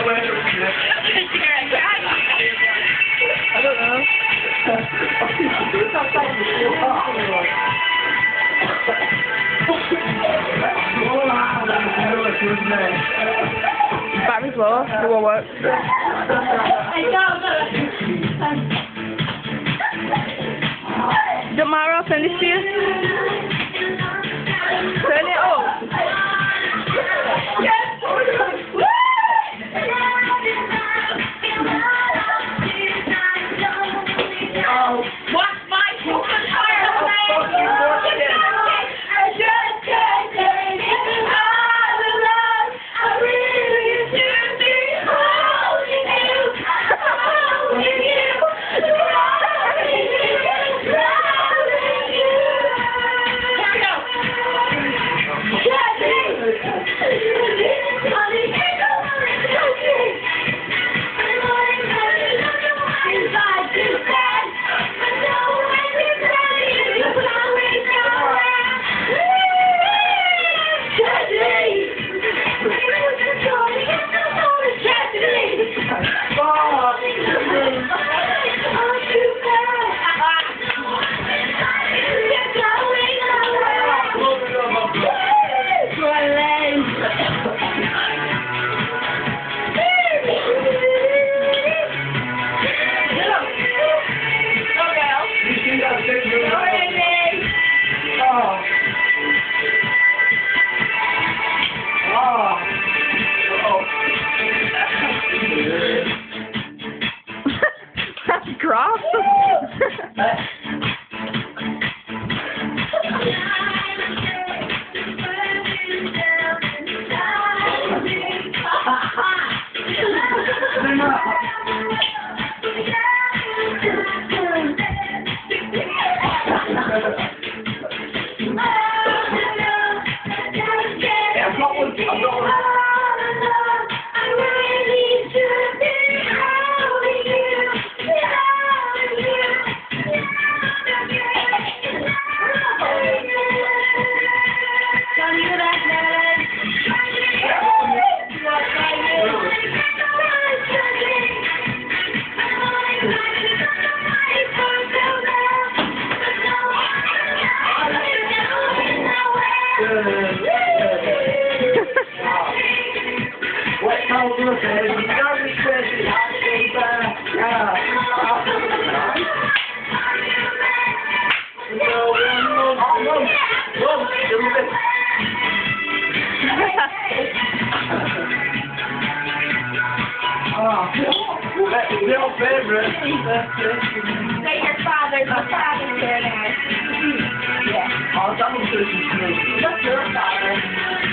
I don't know. Battery's low, it won't work. Don't matter, I'll send this to you. Turn it up. What's my That's grass. That's your favorite. Say your father's here now. Yeah. Oh, that was good. What's your father?